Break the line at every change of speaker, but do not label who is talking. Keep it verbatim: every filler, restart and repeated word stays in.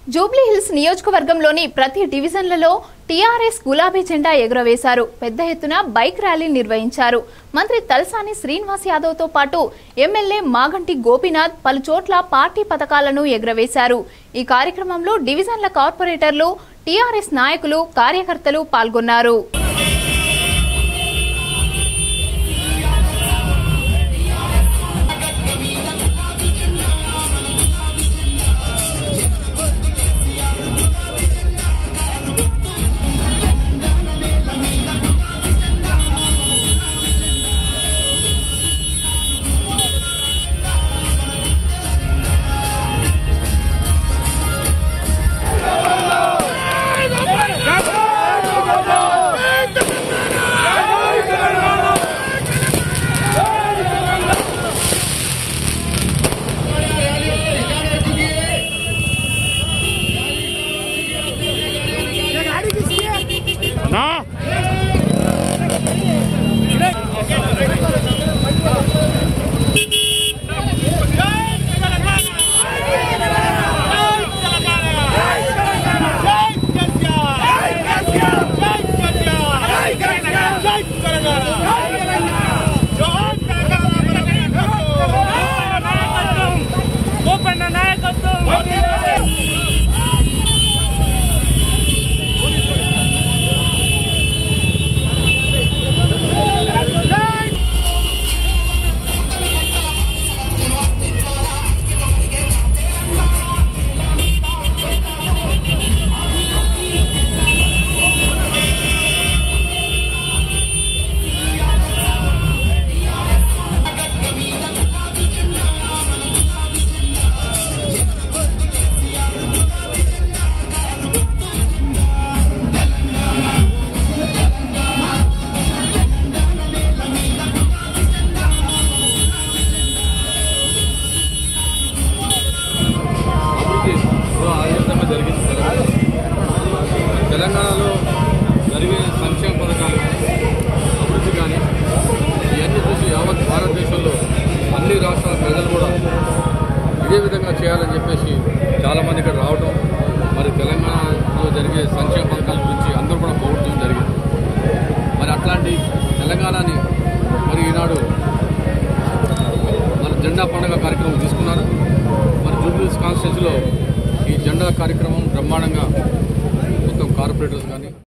Jubilee hills నియోజకవర్గంలోని ప్రతి డివిజన్లలో టీఆర్ఎస్ గులాబీ జెండా ఎగురవేశారు. పెద్ద ఎత్తున బైక్ ర్యాలీ నిర్వహించారు. మంత్రి తలసాని శ్రీనివాస్ యాదవ్ తో పాటు ఎమ్మెల్యే మాగంటి గోపీనాథ్ పలు చోట్ల పార్టీ పతాకాలను ఎగురవేశారు. ఈ కార్యక్రమంలో డివిజన్ల కార్పొరేటర్లు, టీఆర్ఎస్ నాయకులు, కార్యకర్తలు పాల్గొన్నారు.
Open the night.